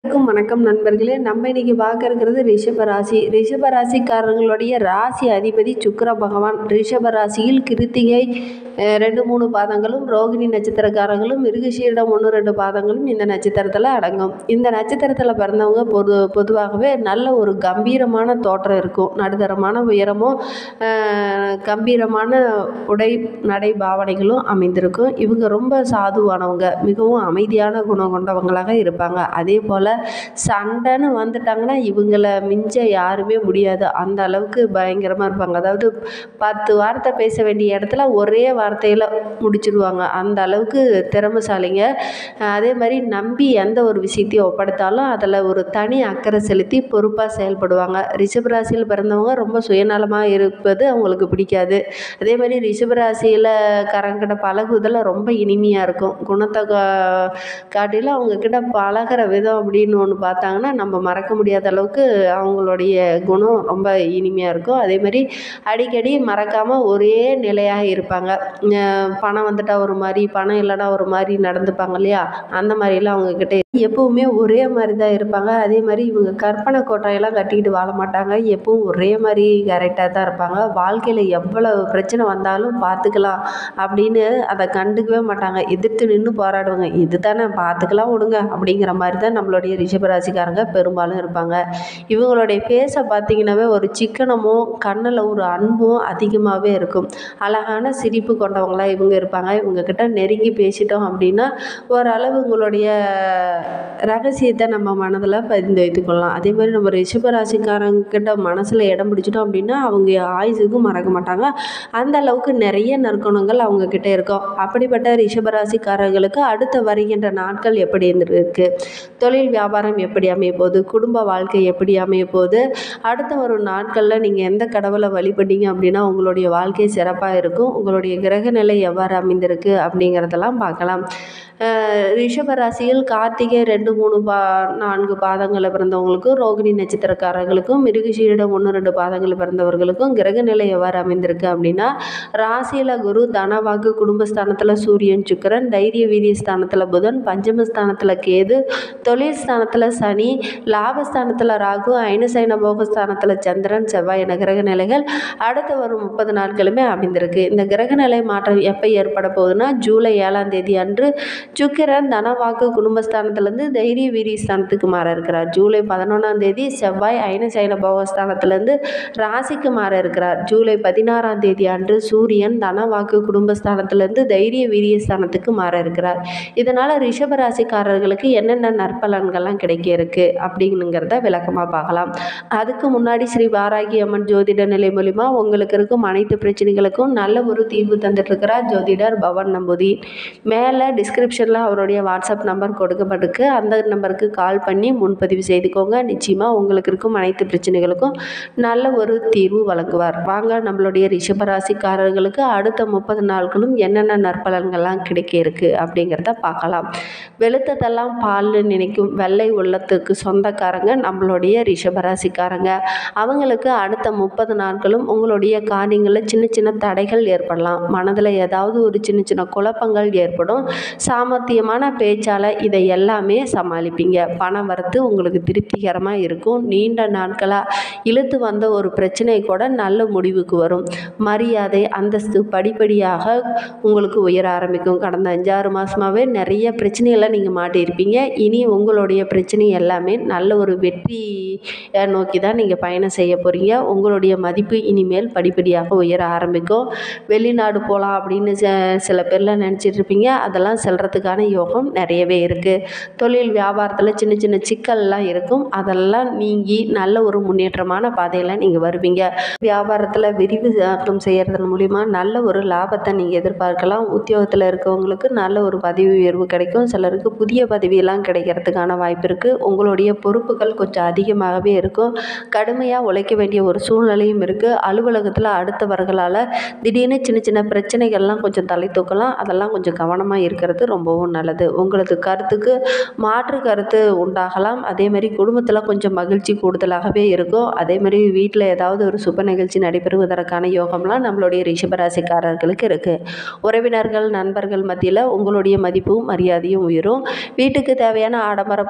வணக்கம் நண்பர்களே. நம்ம இன்னைக்கு பார்க்க இருக்கிறது ரிஷப ராசி. ரிஷப ராசிக்காரர்களுடைய ராசி அதிபதி சுக்கிர பகவான். ரிஷப ராசியில் கிருத்திகை 2-3 பாதங்களும், ரோகிணி நட்சத்திரக்காரர்களும், மிருகசீரிடம் 1-2 பாதங்களும் இந்த நட்சத்திரத்தில் அடங்கும். இந்த நட்சத்திரத்தில் பிறந்தவங்க பொதுவாகவே நல்ல ஒரு கம்பீரமான தோற்றம் இருக்கும். நடுத்தரமான உயரமும் கம்பீரமான உடை நடை பாவனைகளும் அமைந்திருக்கும். இவங்க ரொம்ப சாதுவானவங்க, மிகவும் அமைதியான குணம் கொண்டவங்களாக இருப்பாங்க. அதே போல் சண்டைன்னு வந்துட்டாங்கன்னா இவங்கள மிஞ்ச யாருமே முடியாது. அந்த அளவுக்கு பயங்கரமாக இருப்பாங்க. அதாவது 10 வார்த்தை பேச வேண்டிய இடத்துல ஒரே வார்த்தையில் முடிச்சிடுவாங்க. அந்த அளவுக்கு திறமைசாலிங்க. அதே மாதிரி நம்பி எந்த ஒரு விஷயத்தையும் ஒப்படைத்தாலும் அதில் ஒரு தனி அக்கறை செலுத்தி பொறுப்பாக செயல்படுவாங்க. ரிஷபராசியில் பிறந்தவங்க ரொம்ப சுயநலமாக இருப்பது அவங்களுக்கு பிடிக்காது. அதே மாதிரி ரிஷபராசியில் கரங்கிட்ட பழகுவதில் ரொம்ப இனிமையாக இருக்கும். குணத்தை காட்டிலும் அவங்கக்கிட்ட பழகிற விதம் அப்படின்னு ஒன்று பார்த்தாங்கன்னா நம்ம மறக்க முடியாத அளவுக்கு அவங்களுடைய குணம் ரொம்ப இனிமையாக இருக்கும். அதே மாதிரி அடிக்கடி மறக்காமல் ஒரே நிலையாக இருப்பாங்க. பணம் வந்துட்டால் ஒரு மாதிரி, பணம் இல்லைன்னா ஒரு மாதிரி நடந்துப்பாங்க இல்லையா, அந்த மாதிரிலாம் அவங்கக்கிட்ட எப்பவுமே ஒரே மாதிரி தான் இருப்பாங்க. அதே மாதிரி இவங்க கற்பனை கோட்டையெல்லாம் கட்டிக்கிட்டு வாழ மாட்டாங்க. எப்பவும் ஒரே மாதிரி கரெக்டாக தான் இருப்பாங்க. வாழ்க்கையில் எவ்வளவு பிரச்சனை வந்தாலும் பார்த்துக்கலாம் அப்படின்னு அதை கண்டுக்கவே மாட்டாங்க. எதிர்த்து நின்று போராடுவாங்க. இது தானே பார்த்துக்கலாம் விடுங்க அப்படிங்கிற மாதிரி தான் நம்மளுடைய ரிஷபராசிக்காரங்க பெரும்பாலும் இருப்பாங்க. இவங்களுடைய பேச பார்த்தீங்கன்னாவே ஒரு சிக்கனமும் கண்ணில் ஒரு அன்பும் அதிகமாகவே இருக்கும். அழகான சிரிப்பு கொண்டவங்களாக இவங்க இருப்பாங்க. இவங்கக்கிட்ட நெருங்கி பேசிட்டோம் அப்படின்னா ஓரளவு உங்களுடைய ரகசியத்தை நம்ம மனதில் பதிந்து வைத்துக்கொள்ளலாம். அதே மாதிரி நம்ம ரிஷபராசிக்காரங்கிட்ட மனசில் இடம் பிடிச்சிட்டோம் அப்படின்னா அவங்க ஆயுசுக்கும் மறக்க மாட்டாங்க. அந்த அளவுக்கு நிறைய நற்குணங்கள் அவங்கக்கிட்ட இருக்கும். அப்படிப்பட்ட ரிஷபராசிக்காரர்களுக்கு அடுத்த வருகின்ற நாட்கள் எப்படி இருக்கு, தொழில் வியாபாரம் எப்படி அமைய போகுது, குடும்ப வாழ்க்கை எப்படி அமைய போகுது, அடுத்த ஒரு நாட்களில் நீங்கள் எந்த கடவுளை வழிபட்டீங்க அப்படின்னா உங்களுடைய வாழ்க்கை சிறப்பாக இருக்கும், உங்களுடைய கிரக நிலை எவ்வாறு அமைந்திருக்கு அப்படிங்கிறதெல்லாம் பார்க்கலாம். ரிஷபராசியில் கார்த்திகை 2-3-4 பாதங்களை பிறந்தவங்களுக்கும், ரோகிணி நட்சத்திரக்காரர்களுக்கும், மிருகசீரிடம் 1-2 பாதங்கள் பிறந்தவர்களுக்கும் கிரக நிலை எவ்வாறு அமைந்திருக்கு அப்படின்னா, ராசியில் குரு, தனவாக்கு குடும்பஸ்தானத்தில் சூரியன் சுக்கிரன், தைரிய வீரிய ஸ்தானத்தில் புதன், பஞ்சமஸ்தானத்தில் கேது, தொழில் ஸ்தானத்தில் சனி, லாபஸ்தானத்தில் ராகு, ஐனசைன போகஸ்தானத்தில் சந்திரன் செவ்வாய் என கிரக நிலைகள் அடுத்த வரும் 30 நாட்களுமே அமைந்திருக்கு. இந்த கிரக நிலை மாற்றம் எப்போ ஏற்பட போகுதுன்னா ஜூலை 7ஆம் தேதி அன்று சுக்கிரன் தனவாக்கு குடும்பஸ்தானத்திலேருந்து தைரிய வீரிய ஸ்தானத்துக்கு மாற இருக்கிறார். ஜூலை 11ஆம் தேதி செவ்வாய் ஐனசைன போகஸ்தானத்திலேருந்து ராசிக்கு மாற இருக்கிறார். ஜூலை 16ஆம் தேதி அன்று சூரியன் தனவாக்கு குடும்பஸ்தானத்திலேருந்து தைரிய வீரிய ஸ்தானத்துக்கு மாற இருக்கிறார். இதனால் ரிஷபராசிக்காரர்களுக்கு என்னென்ன நற்பலன்கள்லாம் கிடைக்க இருக்கு அப்படிங்கிறத விளக்கமாக பார்க்கலாம். அதுக்கு முன்னாடி ஸ்ரீ வாராகி அம்மன் ஜோதிட நிலை மூலிமா உங்களுக்கு இருக்கும் அனைத்து பிரச்சனைகளுக்கும் நல்ல ஒரு தீர்வு தந்துட்டு இருக்கிறார் ஜோதிடர் பவன் நம்பூதிரி. மேலே டிஸ்கிரிப்ஷனில் அவருடைய வாட்ஸ்அப் நம்பர் கொடுக்கப்பட்டிருக்கு. அந்த நம்பருக்கு கால் பண்ணி முன்பதிவு செய்துக்கோங்க. நிச்சயமாக உங்களுக்கு இருக்கும் அனைத்து பிரச்சனைகளுக்கும் நல்ல ஒரு தீர்வு வழங்குவார். வாங்க நம்மளுடைய ரிஷபராசிக்காரர்களுக்கு அடுத்த 30 நாட்களும் என்னென்ன நற்பலன்கள்லாம் கிடைக்க இருக்கு அப்படிங்கிறத பார்க்கலாம். வெளுத்ததெல்லாம் பால்னு நினைக்கும் வெள்ளை உள்ளத்துக்கு சொந்தக்காரங்க நம்மளுடைய ரிஷபராசிக்காரங்க. அவங்களுக்கு அடுத்த 30 நாட்களும் உங்களுடைய காரியங்களில் சின்ன சின்ன தடைகள் ஏற்படலாம். மனதில் ஏதாவது ஒரு சின்ன சின்ன குழப்பங்கள் ஏற்படும். சாமர்த்தியமான பேச்சால் இதை எல்லாமே சமாளிப்பீங்க. பணம் வரத்து உங்களுக்கு திருப்திகரமாக இருக்கும். நீண்ட நாட்களாக இழுத்து வந்த ஒரு பிரச்சனை கூட நல்ல முடிவுக்கு வரும். மரியாதை அந்தஸ்து படிப்படியாக உங்களுக்கு உயர ஆரம்பிக்கும். கடந்த 5-6 மாதமாகவே நிறைய பிரச்சனைகளை நீங்கள் மாட்டியிருப்பீங்க. இனி உங்களுடைய பிரச்சனை எல்லாமே நல்ல ஒரு வெற்றியை நோக்கி தான் நீங்கள் பயணம் செய்ய போகிறீங்க. உங்களுடைய மதிப்பு இனிமேல் படிப்படியாக உயர ஆரம்பிக்கும். வெளிநாடு போகலாம் அப்படின்னு சில பேர்லாம் நினச்சிட்டு இருப்பீங்க. அதெல்லாம் செல்றதுக்கான யோகம் நிறையவே இருக்குது. தொழில் வியாபாரத்தில் சின்ன சின்ன சிக்கல்லாம் இருக்கும். அதெல்லாம் நீங்கி நல்ல ஒரு முன்னேற்றமான பாதையில் நீங்கள் வருவீங்க. வியாபாரத்தில் விரிவாக்கம் செய்கிறதன் மூலிமா நல்ல ஒரு லாபத்தை நீங்கள் எதிர்பார்க்கலாம். உத்தியோகத்தில் இருக்கவங்களுக்கு நல்ல ஒரு பதவி உயர்வு கிடைக்கும். சிலருக்கு புதிய பதவியெல்லாம் கிடைக்கிறதுக்கான வாய்ப்பு இருக்குது. உங்களுடைய பொறுப்புகள் கொஞ்சம் அதிகமாகவே இருக்கும். கடுமையாக உழைக்க வேண்டிய ஒரு சூழ்நிலையும் இருக்குது. அலுவலகத்தில் அடுத்தவர்களால் திடீர்னு சின்ன சின்ன பிரச்சனைகள்லாம் கொஞ்சம் தலை தூக்கலாம். அதெல்லாம் கொஞ்சம் கவனமாக இருக்கிறது ரொம்பவும் நல்லது. உங்களது கருத்துக்கு மாற்று கருத்து உண்டாகலாம். அதேமாதிரி குடும்பத்தில் கொஞ்சம் மகிழ்ச்சி கூடுதலாகவே இருக்கும். அதேமாதிரி வீட்டில் ஏதாவது ஒரு சுப நிகழ்ச்சி நடைபெறுவதற்கான யோகம்லாம் நம்மளுடைய ரிஷபராசிக்காரர்களுக்கு இருக்குது. உறவினர்கள் நண்பர்கள் மத்தியில் உங்களுடைய மதிப்பும் மரியாதையும் உயரும். வீட்டுக்கு தேவையான ஆடம்பர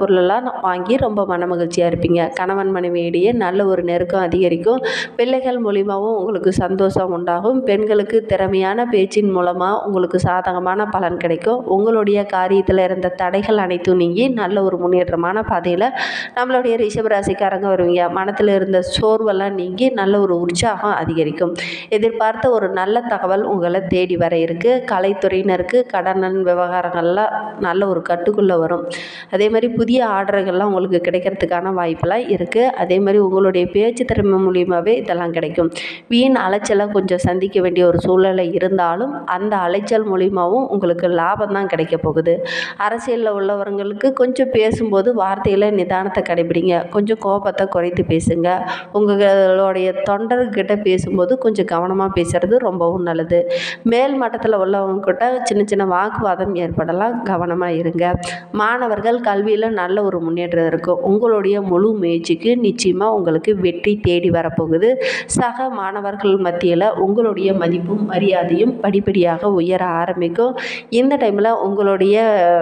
பொருளெல்லாம் வாங்கி ரொம்ப மனமகிழ்ச்சியாக இருப்பீங்க. கணவன் மனைவியிடையே நல்ல ஒரு நெருக்கம் அதிகரிக்கும். பிள்ளைகள் மூலியமாகவும் உங்களுக்கு சந்தோஷம் உண்டாகும். பெண்களுக்கு திறமையான பேச்சின் மூலமாக உங்களுக்கு சாதகமான பலன் கிடைக்கும். உங்களுடைய காரியத்தில் இருந்த தடைகள் அனைத்தும் நீங்கி நல்ல ஒரு முன்னேற்றமான பாதையில் நம்மளுடைய ரிஷபராசிக்காரங்க வருவீங்க. மனத்தில் இருந்த சோர்வெல்லாம் நீங்கி நல்ல ஒரு உற்சாகம் அதிகரிக்கும். எதிர்பார்த்த ஒரு நல்ல தகவல் உங்களை தேடி வர இருக்குது. கலைத்துறையினருக்கு கடன் விவகாரங்கள்லாம் நல்ல ஒரு கட்டுக்குள்ளே வரும். அதே மாதிரி புதிய ஆர்டர்கள்லாம் உங்களுக்கு கிடைக்கிறதுக்கான வாய்ப்பெல்லாம் இருக்குது. அதே மாதிரி உங்களுடைய பேச்சு திறமை மூலியமாகவே இதெல்லாம் கிடைக்கும். வீண் அலைச்சலை கொஞ்சம் சந்திக்க வேண்டிய ஒரு சூழ்நிலை இருந்தாலும் அந்த அலைச்சல் மூலியமாகவும் உங்களுக்கு லாபம் தான் கிடைக்க போகுது. அரசியலில் உள்ளவர்களுக்கு கொஞ்சம் பேசும்போது வார்த்தையில் நிதானத்தை கடைபிடிங்க. கொஞ்சம் கோபத்தை குறைத்து பேசுங்க. உங்களுடைய தொண்டர்கிட்ட பேசும்போது கொஞ்சம் கவனமாக பேசுகிறது ரொம்பவும் நல்லது. மேல் மட்டத்தில் உள்ளவங்க கிட்ட சின்ன சின்ன வாக்குவாதம் ஏற்படலாம், கவனமாக இருங்க. மாணவர்கள் கல்வியில் நல்ல ஒரு முன்னேற்றம் இருக்கும். உங்களுடைய முழு முயற்சிக்கு நிச்சயமாக உங்களுக்கு வெற்றி தேடி வரப்போகுது. சக மாணவர்கள் மத்தியில் உங்களுடைய மதிப்பும் மரியாதையும் படிப்படியாக உயர ஆரம்பிக்கும். இந்த டைமில் உங்களுடைய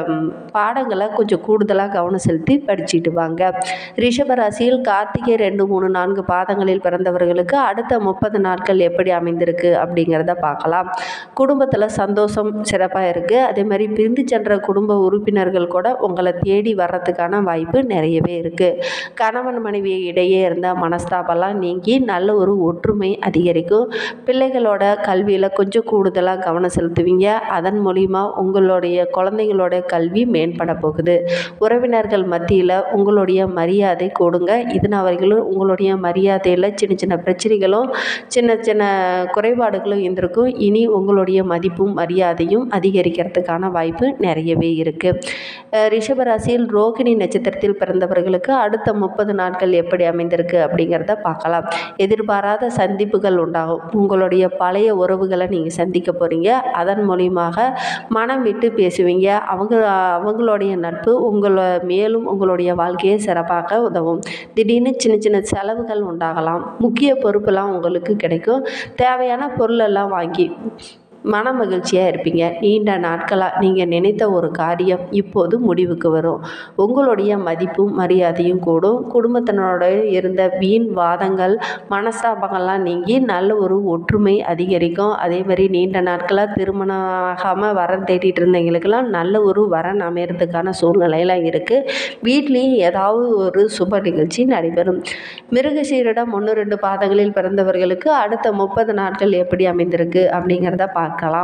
பாடங்களை கொஞ்சம் கூடுதலாக கவனம் செலுத்தி படிச்சுட்டு வாங்க. ரிஷபராசியில் கார்த்திகை 2, 3, 4 பாதங்களில் பிறந்தவர்களுக்கு அடுத்த 30 நாட்கள் எப்படி அமைந்திருக்கு அப்படிங்கிறத பார்க்கலாம். குடும்பத்தில் சந்தோஷம் சிறப்பாக இருக்குது. அதே மாதிரி பிரிந்து சென்ற குடும்ப உறுப்பினர்கள் கூட உங்களை தேடி வர்றதுக்கான வாய்ப்பு நிறையவே இருக்குது. கணவன் மனைவி இடையே இருந்த மனஸ்தாபெல்லாம் நீங்கி நல்ல ஒரு ஒற்றுமை அதிகரிக்கும். பிள்ளைகளோட கல்வியில் கொஞ்சம் கூடுதலாக கவனம் செலுத்துவீங்க. அதன் மூலிமா உங்களுடைய குழந்தைங்களோட கல்வி மேம்பட போகுது. உறவினர்கள் மத்தியில் உங்களுடைய மரியாதை கொடுங்க. இதனாவர்களும் உங்களுடைய மரியாதையில் சின்ன சின்ன பிரச்சனைகளும் சின்ன சின்ன குறைபாடுகளும் இருந்திருக்கும். இனி உங்களுடைய மதிப்பும் மரியாதையும் அதிகரிக்கிறதுக்கான வாய்ப்பு நிறையவே இருக்குது. ரிஷபராசியில் ரோகிணி நட்சத்திரத்தில் பிறந்தவர்களுக்கு அடுத்த 30 நாட்கள் எப்படி அமைந்திருக்கு அப்படிங்கிறத பார்க்கலாம். எதிர்பாராத சந்திப்புகள் உண்டாகும். உங்களுடைய பழைய உறவுகளை நீங்கள் சந்திக்க போகிறீங்க. அதன் மூலியமாக மனம் விட்டு பேசுவீங்க. அவங்களுடைய நட்பு மேலும் உங்களுடைய வாழ்க்கையை சிறப்பாக உதவும். திடீர்னு சின்ன சின்ன செலவுகள் உண்டாகலாம். முக்கிய பொறுப்பெல்லாம் உங்களுக்கு கிடைக்கும். தேவையான பொருளெல்லாம் வாங்கி மன மகிழ்ச்சியாக இருப்பீங்க. நீண்ட நாட்களாக நீங்கள் நினைத்த ஒரு காரியம் இப்போது முடிவுக்கு வரும். உங்களுடைய மதிப்பும் மரியாதையும் கூடும். குடும்பத்தினோட இருந்த வீண் வாதங்கள் மனஸ்தாபங்கள்லாம் நீங்கி நல்ல ஒரு ஒற்றுமை அதிகரிக்கும். அதே மாதிரி நீண்ட நாட்களாக திருமணம் ஆகாமல் வரன் தேடிட்டு இருந்தவங்களுக்கெல்லாம் நல்ல ஒரு வரன் அமையறதுக்கான சூழ்நிலையெல்லாம் இருக்குது. வீட்லேயும் ஏதாவது ஒரு சுப நிகழ்ச்சி நடைபெறும். மிருகசீரிடம் 1, 2 பாதங்களில் பிறந்தவர்களுக்கு அடுத்த 30 நாட்கள் எப்படி அமைந்திருக்கு அப்படிங்கிறத பார்க்கலாம்.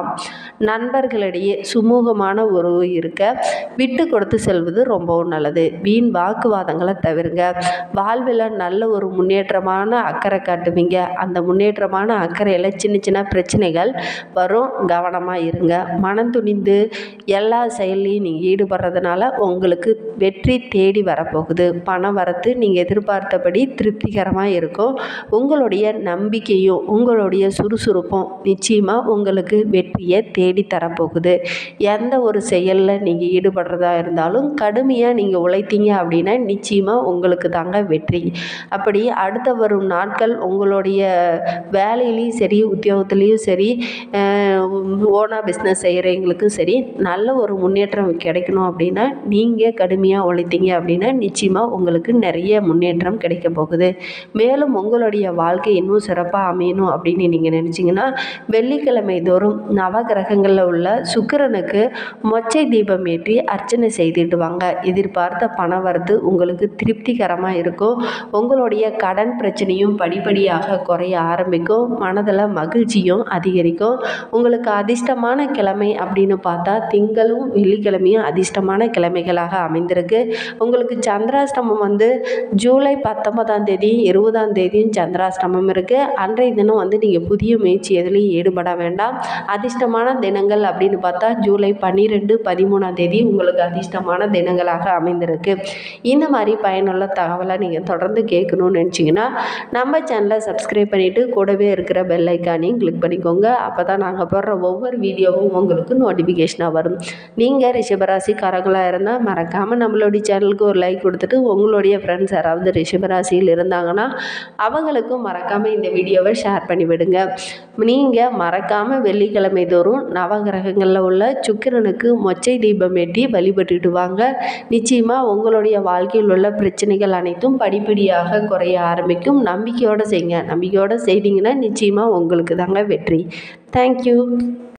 நண்பர்களிடையே சுமூகமான உறவு இருக்க விட்டு கொடுத்து செல்வது ரொம்பவும் நல்லது. வீண் வாக்குவாதங்களை தவிருங்க. வாழ்வில் நல்ல ஒரு முன்னேற்றமான அக்கறை காட்டுவீங்க. அந்த முன்னேற்றமான அக்கறையில் சின்ன சின்ன பிரச்சனைகள் வரும், கவனமாக இருங்க. மனம் துணிந்து எல்லா செயலையும் நீங்கள் ஈடுபடுறதுனால உங்களுக்கு வெற்றி தேடி வரப்போகுது. பணம் வரத்து நீங்கள் எதிர்பார்த்தபடி திருப்திகரமாக இருக்கும். உங்களுடைய நம்பிக்கையும் உங்களுடைய சுறுசுறுப்பும் நிச்சயமாக உங்களுக்கு வெற்றியை தேடி தரப்போகுது. எந்த ஒரு செயலில் நீங்கள் ஈடுபடுறதா இருந்தாலும் கடுமையாக நீங்கள் உழைத்தீங்க அப்படின்னா நிச்சயமாக உங்களுக்கு தாங்க வெற்றி. அப்படி அடுத்த வரும் நாட்கள் உங்களுடைய வேலையிலையும் சரி, உத்தியோகத்துலேயும் சரி, ஓனாக பிஸ்னஸ் செய்கிறவங்களுக்கும் சரி நல்ல ஒரு முன்னேற்றம் கிடைக்கணும் அப்படின்னா நீங்கள் கடுமையாக உழைத்தீங்க அப்படின்னா நிச்சயமாக உங்களுக்கு நிறைய முன்னேற்றம் கிடைக்க போகுது. மேலும் உங்களுடைய வாழ்க்கை இன்னும் சிறப்பாக அமையணும் அப்படின்னு நீங்கள் நினச்சிங்கன்னா வெள்ளிக்கிழமை தோறும் நவகிரகங்களில் உள்ள சுக்கிரனுக்கு மொச்சை தீபம் ஏற்றி அர்ச்சனை செய்துட்டு வாங்க. எதிர்பார்த்த பண வரத்து உங்களுக்கு திருப்திகரமாக இருக்கும். உங்களுடைய கடன் பிரச்சனையும் படிப்படியாக குறைய ஆரம்பிக்கும். மனதில் மகிழ்ச்சியும் அதிகரிக்கும். உங்களுக்கு அதிர்ஷ்டமான கிழமை அப்படின்னு பார்த்தா திங்களும் வெள்ளிக்கிழமையும் அதிர்ஷ்டமான கிழமைகளாக அமைந்திருக்கு. உங்களுக்கு சந்திராஷ்டமம் ஜூலை 19ஆம் தேதி 20ஆம் தேதியும் சந்திராஷ்டமம் இருக்குது. அன்றைய தினம் நீங்கள் புதிய முயற்சி எதுலையும் ஈடுபட வேண்டாம். அதிர்ஷ்டமான தினங்கள் அப்படின்னு பார்த்தா ஜூலை 12, 13ஆம் தேதி உங்களுக்கு அதிர்ஷ்டமான தினங்களாக அமைந்திருக்கு. இந்த மாதிரி பயனுள்ள தகவலை நீங்கள் தொடர்ந்து கேட்கணும்னு நினச்சிங்கன்னா நம்ம சேனலை சப்ஸ்கிரைப் பண்ணிவிட்டு கூடவே இருக்கிற பெல் ஐக்கானையும் கிளிக் பண்ணிக்கோங்க. அப்போ தான் நாங்கள் போடுற ஒவ்வொரு வீடியோவும் உங்களுக்கு நோட்டிஃபிகேஷனாக வரும். நீங்கள் ரிஷபராசிக்காரங்களாக இருந்தால் மறக்காமல் நம்மளுடைய சேனலுக்கு ஒரு லைக் கொடுத்துட்டு உங்களுடைய ஃப்ரெண்ட்ஸ் யாராவது ரிஷபராசியில் இருந்தாங்கன்னா அவங்களுக்கும் மறக்காமல் இந்த வீடியோவை ஷேர் பண்ணிவிடுங்க. நீங்கள் மறக்காமல் வெள்ளிக்கிழமை தோறும் நவகிரகங்களில் உள்ள சுக்கிரனுக்கு மொச்சை தீபம் ஏற்றி வழிபட்டுட்டு வாங்க. நிச்சயமாக உங்களுடைய வாழ்க்கையில் உள்ள பிரச்சனைகள் அனைத்தும் படிப்படியாக குறைய ஆரம்பிக்கும். நம்பிக்கையோடு செய்யுங்க. நம்பிக்கையோடு செய்தீங்கன்னா நிச்சயமாக உங்களுக்கு தாங்க வெற்றி. தேங்க்யூ.